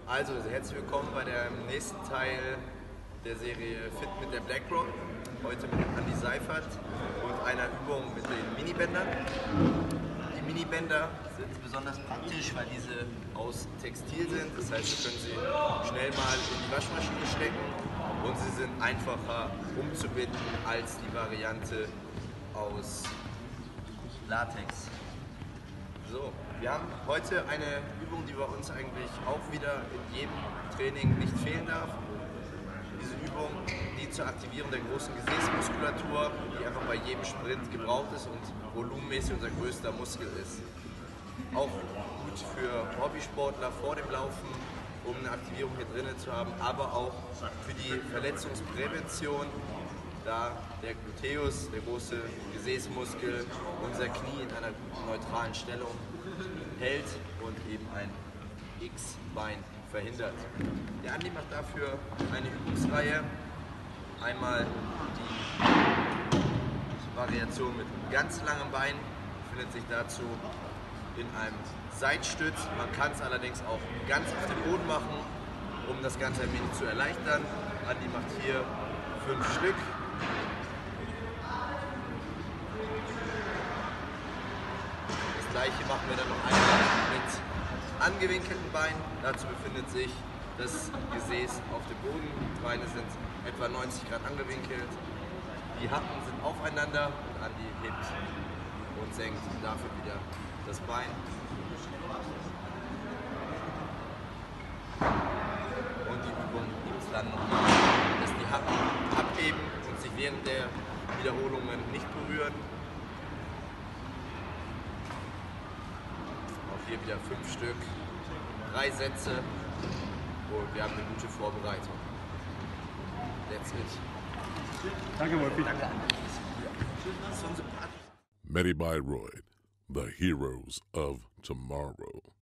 Also, herzlich willkommen bei dem nächsten Teil der Serie Fit mit der BlackRock. Heute mit Andi Seifert und einer Übung mit den Minibändern. Die Minibänder sind besonders praktisch, weil diese aus Textil sind. Das heißt, wir können sie schnell mal in die Waschmaschine stecken und sie sind einfacher umzubinden als die Variante aus Latex. So, wir haben heute eine Übung, die bei uns eigentlich auch wieder in jedem Training nicht fehlen darf. Diese Übung dient zur Aktivierung der großen Gesäßmuskulatur, die einfach bei jedem Sprint gebraucht ist und volumenmäßig unser größter Muskel ist. Auch gut für Hobbysportler vor dem Laufen, um eine Aktivierung hier drinnen zu haben, aber auch für die Verletzungsprävention, da der Gluteus, der große Gesäßmuskel, unser Knie in einer neutralen Stellung hält und eben ein X-Bein verhindert. Der Andi macht dafür eine Übungsreihe. Einmal die Variation mit ganz langem Bein, befindet sich dazu in einem Seitstütz. Man kann es allerdings auch ganz auf den Boden machen, um das Ganze ein wenig zu erleichtern. Andi macht hier 5 Stück. Das gleiche machen wir dann noch einmal mit angewinkelten Beinen. Dazu befindet sich das Gesäß auf dem Boden. Die Beine sind etwa 90 Grad angewinkelt. Die Hacken sind aufeinander und Andi hebt und senkt dafür wieder das Bein. Und die Übung gibt es dann nochmal, dass die Hacken abheben und sich während der Wiederholungen nicht berühren. Auch hier wieder 5 Stück, 3 Sätze und wir haben eine gute Vorbereitung. That's it. Danke, Wolfi. Danke, Andi. Das ist so sympathisch. Medi-Bioid, the heroes of tomorrow.